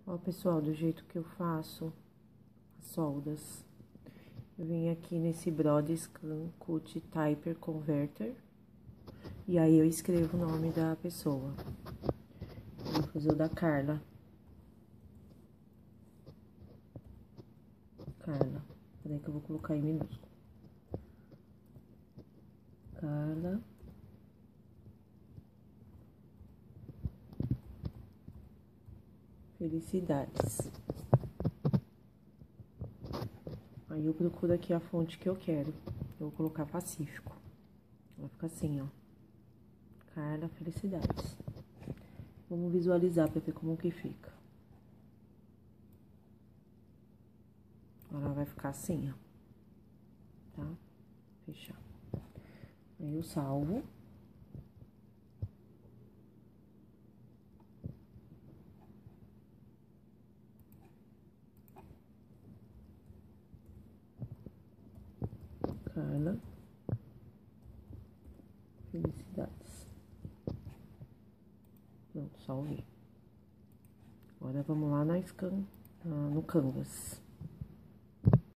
Ó, pessoal, do jeito que eu faço as soldas. Eu vim aqui nesse Brodscan Cut Typer Converter. E aí eu escrevo o nome da pessoa. Vou fazer o da Carla. Carla. Peraí que eu vou colocar em minúsculo. Carla. Felicidades. Aí eu procuro aqui a fonte que eu quero. Eu vou colocar Pacífico. Vai ficar assim, ó. Carla, felicidades. Vamos visualizar pra ver como que fica. Agora vai ficar assim, ó. Tá? Fechar. Aí eu salvo. Carla. Felicidades. Pronto, salvei. Agora vamos lá no Canvas.